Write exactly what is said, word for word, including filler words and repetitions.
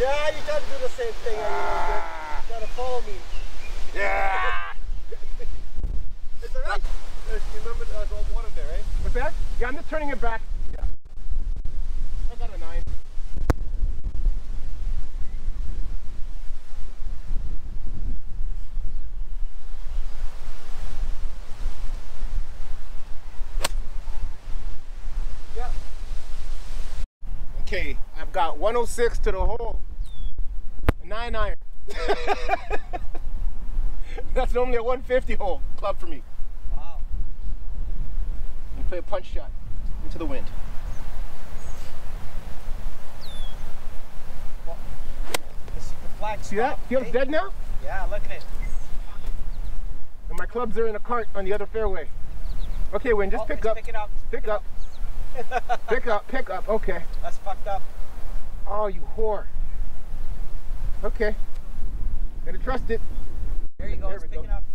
Yeah, you try to do the same thing. Ah. You try to follow me. Yeah. It's alright. You remember there's all water there, eh? What's that? Yeah, I'm just turning it back. Yeah. I got a nine. Yeah. Okay, I've got one oh six to the hole. A nine iron. That's normally a one fifty hole club for me. Wow. You play a punch shot into the wind. Well, this, the flag See that? stopped, Feels eh? dead now? Yeah, look at it. And my clubs are in a cart on the other fairway. Okay, Win, just oh, pick up. Pick it up. Pick, pick up. up. Pick up, pick up, okay. That's fucked up. Oh, you whore. Okay. Gotta trust it. There you go, There it's we picking go. up.